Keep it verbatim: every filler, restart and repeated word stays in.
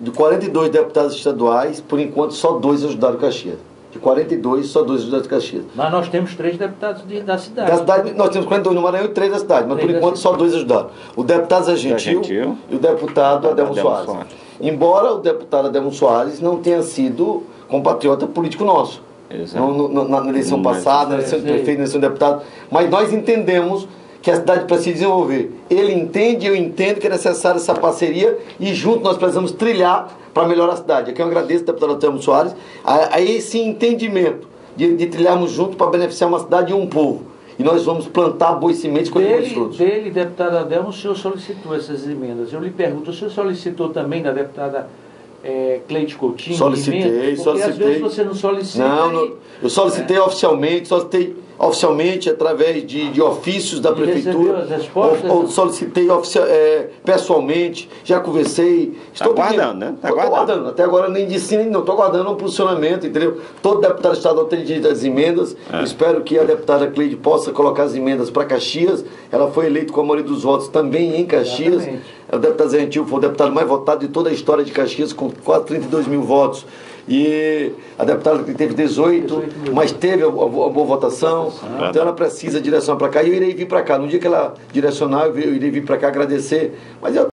de quarenta e dois deputados estaduais, por enquanto só dois ajudaram Caxias. De quarenta e dois, só dois ajudaram Caxias. Mas nós temos três deputados de, da cidade. Da cidade, nós temos quarenta e dois no Maranhão e três da cidade, mas por enquanto só dois ajudaram. O deputado Zé Gentil, Gentil e o deputado Adelmo Soares. Soares. Embora o deputado Adelmo Soares não tenha sido compatriota político nosso. No, no, na eleição hum, passada, na eleição de prefeito, na eleição de deputado, mas nós entendemos que a cidade precisa desenvolver. Ele entende, eu entendo que é necessária essa parceria e junto nós precisamos trilhar para melhorar a cidade. Aqui eu agradeço ao deputado Adelmo Soares a, a esse entendimento de, de trilharmos junto para beneficiar uma cidade e um povo. E nós vamos plantar boas sementes com dele, os frutos. Dele, deputado Adelmo, o senhor solicitou essas emendas. Eu lhe pergunto, o senhor solicitou também da deputada É, Cleide Coutinho? Solicitei, porque solicitei. Às vezes você não solicita. Não, não eu solicitei é. oficialmente, solicitei oficialmente através de, de ofícios da e prefeitura. As respostas, ou, ou solicitei oficial, é, pessoalmente, já conversei. Está aguardando, né? Está aguardando. aguardando. Até agora nem disse nem não, estou aguardando um posicionamento, entendeu? Todo deputado estadual tem direito às emendas. É. Espero que a deputada Cleide possa colocar as emendas para Caxias. Ela foi eleita com a maioria dos votos também em Caxias. Exatamente. O deputado Zé Gentil foi o deputado mais votado de toda a história de Caxias, com quase trinta e dois mil votos. E a deputada que teve dezoito, mas teve a, a, a boa votação. Ah, então ela precisa direcionar para cá. E eu irei vir para cá. No dia que ela direcionar, eu irei vir para cá agradecer. Mas eu